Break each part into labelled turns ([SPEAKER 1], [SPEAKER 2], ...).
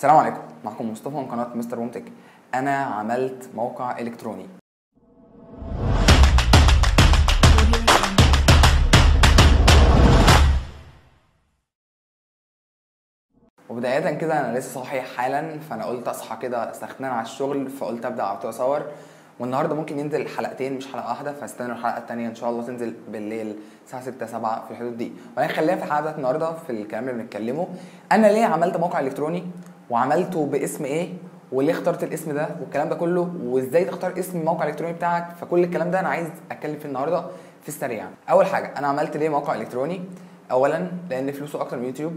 [SPEAKER 1] السلام عليكم، معكم مصطفى من قناة مستر بوم تك. أنا عملت موقع إلكتروني. وبداية كده أنا لسه صاحي حالا، فأنا قلت أصحى كده سخنان على الشغل، فقلت أبدأ على طول أصور. والنهارده ممكن ينزل حلقتين مش حلقة واحدة، فاستنوا الحلقة التانية إن شاء الله تنزل بالليل الساعة 6 7 في الحدود دي. ولكن خلينا في الحلقة بتاعت النهارده في الكلام اللي بنتكلمه. أنا ليه عملت موقع إلكتروني وعملته باسم إيه وليه اخترت الاسم ده والكلام ده كله، وازاي تختار اسم الموقع الالكتروني بتاعك. فكل الكلام ده انا عايز اتكلم فيه النهارده في السريع. اول حاجه، انا عملت ليه موقع الكتروني؟ اولا لان فلوسه اكتر من يوتيوب.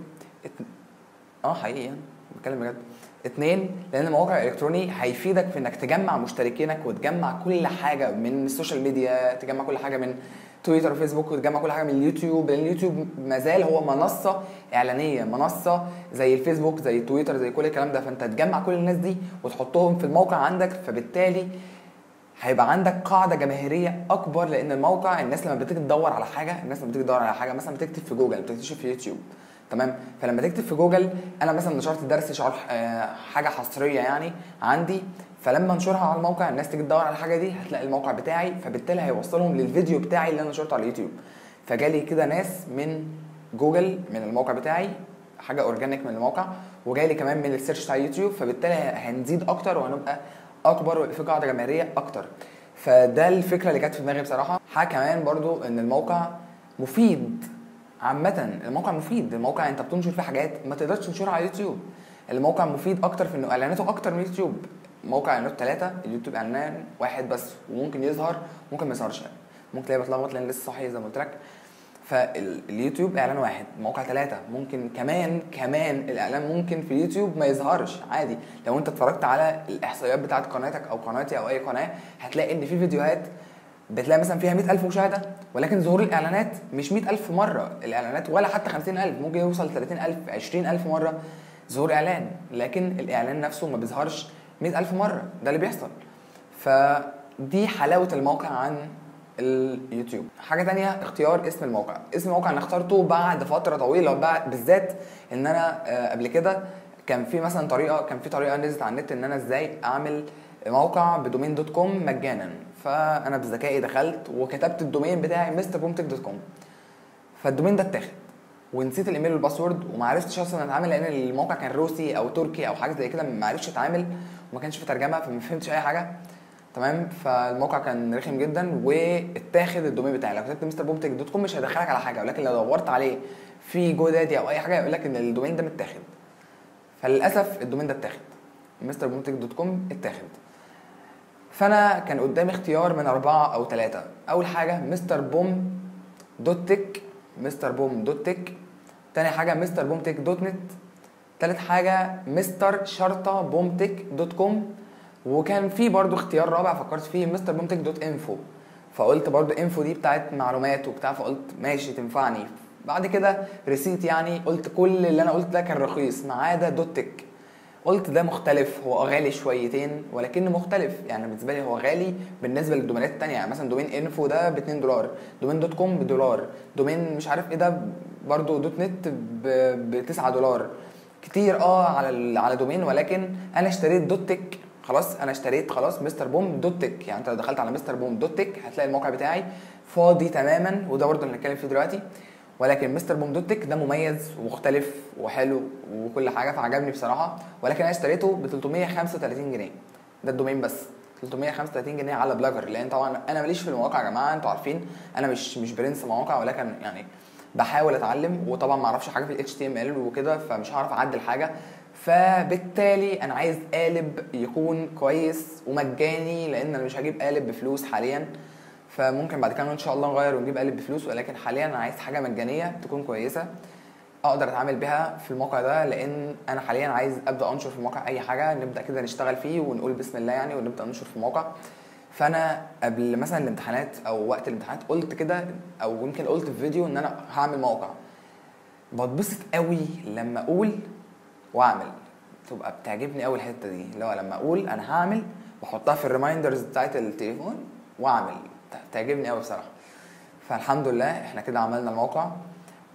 [SPEAKER 1] حقيقي يعني بتكلم بجد. 2، لان الموقع الالكتروني هيفيدك في انك تجمع مشتركينك وتجمع كل حاجه من السوشيال ميديا، تجمع كل حاجه من تويتر وفيسبوك، وتجمع كل حاجه من اليوتيوب، لان اليوتيوب مازال هو منصه اعلانيه، منصه زي الفيسبوك زي تويتر زي كل الكلام ده. فانت تجمع كل الناس دي وتحطهم في الموقع عندك، فبالتالي هيبقى عندك قاعده جماهيريه اكبر. لان الموقع الناس لما بتيجي تدور على حاجه، مثلا بتكتب في جوجل، بتكتبش في يوتيوب، تمام؟ فلما تكتب في جوجل انا مثلا نشرت درس شرح حاجه حصريه يعني عندي، فلما انشرها على الموقع الناس تيجي تدور على الحاجه دي هتلاقي الموقع بتاعي، فبالتالي هيوصلهم للفيديو بتاعي اللي انا نشرته على اليوتيوب. فجالي كده ناس من جوجل من الموقع بتاعي، حاجه اورجانيك من الموقع، وجالي كمان من السيرش بتاع اليوتيوب، فبالتالي هنزيد اكتر وهنبقى اكبر وفي قاعده جماهيريه اكتر. فده الفكره اللي كانت في دماغي بصراحه. حاجه كمان برضو ان الموقع مفيد عامة، الموقع مفيد. الموقع انت بتنشر فيه حاجات ما تقدرش تنشرها على اليوتيوب. الموقع مفيد اكتر في انه اعلاناته اكتر من اليوتيوب. موقع اعلانات 3، اليوتيوب اعلان واحد بس، وممكن يظهر ممكن ما يظهرش، ممكن تلاقيه بتلخبط لان لسه صاحي زي ما قلت لك. فاليوتيوب اعلان واحد، موقع 3 ممكن كمان الاعلان ممكن في اليوتيوب ما يظهرش عادي. لو انت اتفرجت على الاحصائيات بتاعت قناتك او قناتي او اي قناه هتلاقي ان في فيديوهات بتلاقي مثلا فيها 100,000 مشاهده، ولكن ظهور الاعلانات مش 100,000 مره الاعلانات، ولا حتى 50,000، ممكن يوصل 30,000 20,000 مره ظهور اعلان، لكن الاعلان نفسه ما بيظهرش 100,000 مره. ده اللي بيحصل. فدي حلاوه الموقع عن اليوتيوب. حاجه تانية، اختيار اسم الموقع. اسم الموقع انا اخترته بعد فتره طويله، بالذات ان انا قبل كده كان في طريقه نزلت على النت ان انا ازاي اعمل موقع بدومين .com مجانا. فانا بذكائي دخلت وكتبت الدومين بتاعي mrbomtech.com، فالدومين ده اتاخد ونسيت الايميل والباسورد وما عرفتش اصلا اتعامل، لان الموقع كان روسي او تركي او حاجه زي كده، ما عرفتش اتعامل وما كانش في ترجمه، فما فهمتش اي حاجه، تمام؟ فالموقع كان رخم جدا واتاخد الدومين بتاعي. لو كتبت mrbomtech.com مش هيدخلك على حاجه، ولكن لو دورت عليه في جو دادي او اي حاجه يقول لك ان الدومين ده متاخد. فللاسف الدومين ده اتاخد، mrbomtech.com اتاخد. فانا كان قدامي اختيار من 4 أو 3. اول حاجه mrbom.tech، تاني حاجه mrbomtech.net، تالت حاجه mr.bomtech.com، وكان في برضو اختيار رابع فكرت فيه mrbomtech.info. فقلت برضو info دي بتاعت معلومات وبتاع، فقلت ماشي تنفعني. بعد كده ريسيت، يعني قلت كل اللي انا قلت ده كان رخيص ما عدا .tech. قلت ده مختلف، هو غالي شويتين ولكنه مختلف. يعني بالنسبه لي هو غالي بالنسبه للدومينات الثانيه، يعني مثلا دومين انفو ده ب $2، دومين .com $1، دومين مش عارف ايه ده برضو .net ب $9 كتير على دومين. ولكن انا اشتريت .tech خلاص، انا اشتريت خلاص مستر بوم .tech. يعني انت لو دخلت على مستر بوم .tech هتلاقي الموقع بتاعي فاضي تماما، وده برضو اللي هنتكلم فيه دلوقتي. ولكن مستر بوم .tech ده مميز ومختلف وحلو وكل حاجه، فعجبني بصراحه. ولكن انا اشتريته ب 335 جنيه، ده الدومين بس 335 جنيه على بلاجر. لان طبعا انا ماليش في المواقع يا جماعه، انتوا عارفين انا مش برنس مواقع، ولكن يعني بحاول اتعلم، وطبعا ما اعرفش حاجه في ال HTML وكده، فمش هعرف اعدل حاجه. فبالتالي انا عايز قالب يكون كويس ومجاني، لان انا مش هجيب قالب بفلوس حاليا. فممكن بعد كده ان شاء الله نغير ونجيب قالب بفلوس، ولكن حاليا انا عايز حاجه مجانيه تكون كويسه اقدر اتعامل بيها في الموقع ده. لان انا حاليا عايز ابدا انشر في الموقع اي حاجه، نبدا كده نشتغل فيه ونقول بسم الله يعني ونبدا ننشر في الموقع. فانا قبل مثلا الامتحانات او وقت الامتحانات قلت كده، او يمكن قلت في فيديو ان انا هعمل موقع. بتبسط قوي لما اقول واعمل، تبقى بتعجبني قوي الحته دي، اللي هو لما اقول انا هعمل واحطها في الريمايندرز بتاعت التليفون واعمل، تعجبني قوي بصراحه. فالحمد لله احنا كده عملنا الموقع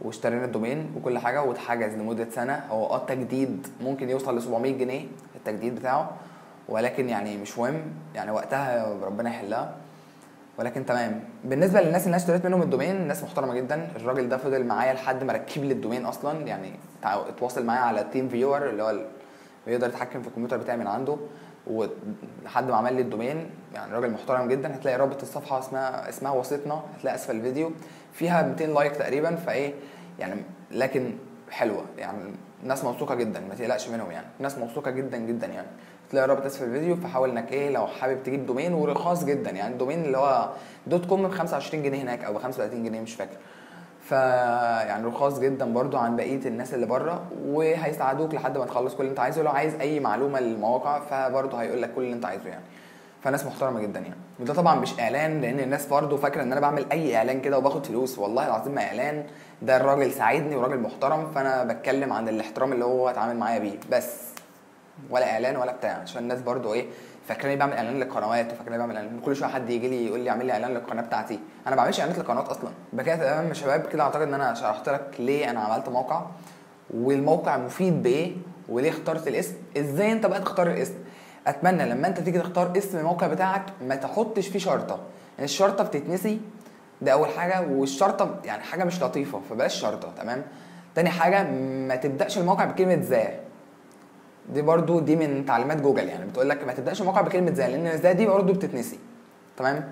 [SPEAKER 1] واشترينا الدومين وكل حاجه واتحجز لمده سنه. هو التجديد ممكن يوصل ل 700 جنيه التجديد بتاعه، ولكن يعني مش مهم، يعني وقتها ربنا يحلها. ولكن تمام. بالنسبه للناس اللي انا اشتريت منهم الدومين، ناس محترمه جدا. الراجل ده فضل معايا لحد ما ركب لي الدومين اصلا، يعني اتواصل معايا على تيم فيور اللي هو بيقدر يتحكم في الكمبيوتر بتاعي من عنده، ولحد ما عمل لي الدومين. يعني راجل محترم جدا. هتلاقي رابط الصفحه اسمها وسطنا، هتلاقي اسفل الفيديو، فيها 200 لايك تقريبا. فايه يعني، لكن حلوه يعني، ناس موثوقه جدا، ما تقلقش منهم يعني، ناس موثوقه جدا جدا يعني. تلاقي رابط اسفل الفيديو. فحاول انك لو حابب تجيب دومين ورخاص جدا، يعني الدومين اللي هو .com ب 25 جنيه هناك او ب 35 جنيه مش فاكر. يعني رخاص جدا برضو عن بقيه الناس اللي بره، وهيساعدوك لحد ما تخلص كل اللي انت عايزه. لو عايز اي معلومه للمواقع فبرضو هيقول لك كل اللي انت عايزه يعني. فناس محترمه جدا يعني. وده طبعا مش اعلان، لان الناس برضو فاكره ان انا بعمل اي اعلان كده وباخد فلوس. والله العظيم ما اعلان، ده الراجل ساعدني وراجل محترم، فانا بتكلم عن الاحترام اللي هو اتعامل معايا بيه بس، ولا اعلان ولا بتاع. عشان الناس برضو فاكراني بعمل اعلان للقنوات، وفاكراني بعمل اعلان كل شويه. حد يجي لي يقول لي اعمل لي اعلان للقناه بتاعتي. انا ما بعملش اعلانات للقنوات اصلا. بكده تمام يا شباب. كده اعتقد ان انا شرحت لك ليه انا عملت موقع، والموقع مفيد بايه، وليه اخترت الاسم، ازاي انت بقى تختار الاسم. اتمنى لما انت تيجي تختار اسم الموقع بتاعك ما تحطش فيه شرطه، يعني الشرطه بتتنسي، ده اول حاجه. والشرطه يعني حاجه مش لطيفه، فبلاش شرطه. تمام. تاني حاجه، ما تبداش الموقع بكلمه ذا. دي من تعليمات جوجل، يعني بتقول لك ما تبداش الموقع بكلمه ذا، لان ذا دي برضو بتتنسي. تمام.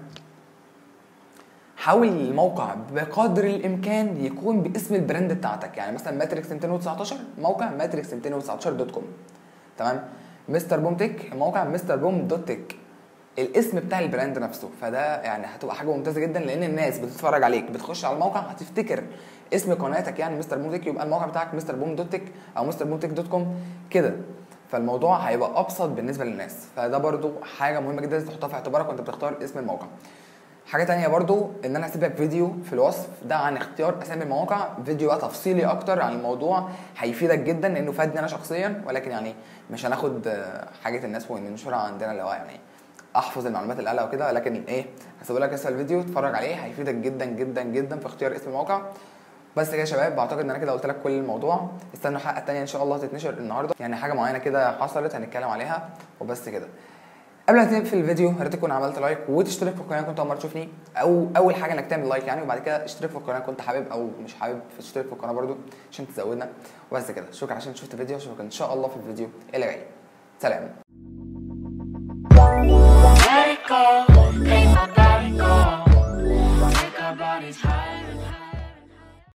[SPEAKER 1] حاول الموقع بقدر الامكان يكون باسم البراند بتاعتك، يعني مثلا ماتريكس 219 موقع ماتريكس 219.com. تمام. مستر بوم تك موقع مستر بوم دوت تك، الاسم بتاع البراند نفسه. فده يعني هتبقى حاجه ممتازه جدا، لان الناس بتتفرج عليك بتخش على الموقع هتفتكر اسم قناتك يعني مستر بوم تك، يبقى الموقع بتاعك مستر بوم دوت تك او مستر بوم تك دوت كوم كده. فالموضوع هيبقى ابسط بالنسبه للناس. فده برضو حاجه مهمه جدا تحطها في اعتبارك وانت بتختار اسم الموقع. حاجه تانية برضو ان انا هسيب لك فيديو في الوصف ده عن اختيار اسامي المواقع، فيديو بقى تفصيلي اكتر عن الموضوع، هيفيدك جدا لانه فادني انا شخصيا. ولكن يعني مش هناخد حاجه الناس وننشرها عندنا، اللي هو يعني احفظ المعلومات اللي قالها وكده. لكن هسيب لك اسفل الفيديو اتفرج عليه، هيفيدك جدا جدا جدا في اختيار اسم الموقع. بس كده يا شباب، بعتقد ان انا كده قلت لك كل الموضوع. استنوا الحلقه الثانيه ان شاء الله تتنشر النهارده، يعني حاجه معينه كده حصلت هنتكلم عليها وبس كده. قبل ما تقفل الفيديو يا ريت تكون عملت لايك وتشترك في القناه كنت اول مره تشوفني، او اول حاجه انك تعمل لايك يعني، وبعد كده اشترك في القناه كنت حابب او مش حابب، تشترك في القناه برده عشان تزودنا. وبس كده، شكرا عشان شفت الفيديو، اشوفك ان شاء الله في الفيديو اللي جاي. سلام.